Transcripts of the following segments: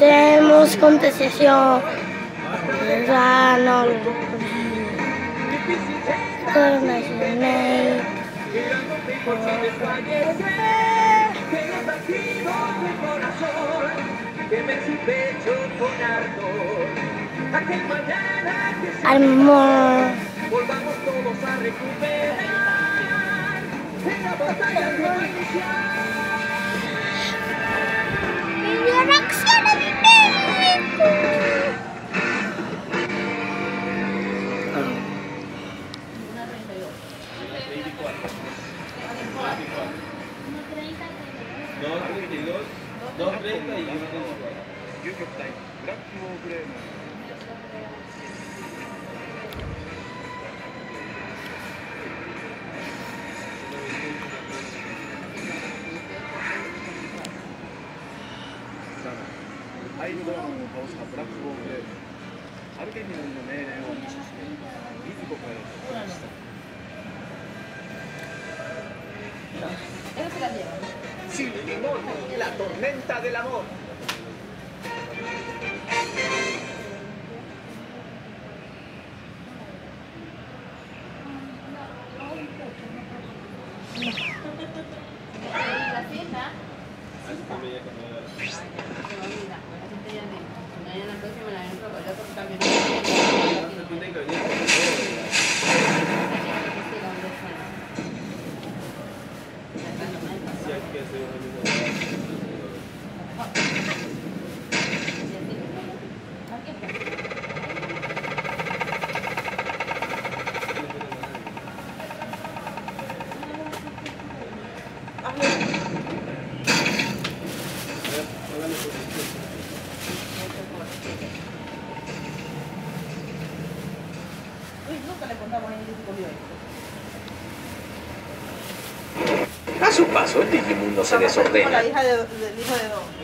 tenemos contestación. No. Amor. Volvamos todos a recuperar la batalla de Mi reacción a mi médico. Sin limón, la tormenta del amor. A su paso, el Digimundo se desordena. Como la hija del hijo de Don.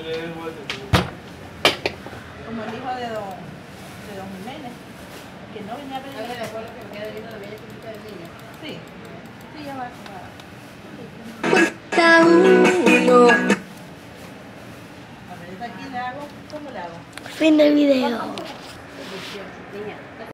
Como el hijo de Don Jiménez, que no venía a pedir. ¿De acuerdo que me queda el hijo de Bella Chiquita de niña? Sí. Sí, ya va. Cuenta uno. A ver, aquí le hago, ¿cómo le hago? Fin del video.